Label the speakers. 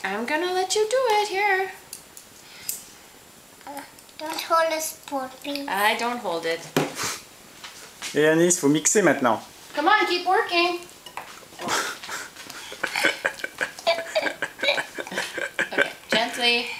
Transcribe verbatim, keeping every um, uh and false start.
Speaker 1: I'm gonna let you do it here.
Speaker 2: Uh, don't hold the spoon, please.
Speaker 1: I don't hold it.
Speaker 3: Et Anis, il faut mixer maintenant.
Speaker 1: Come on, keep working. Okay, gently.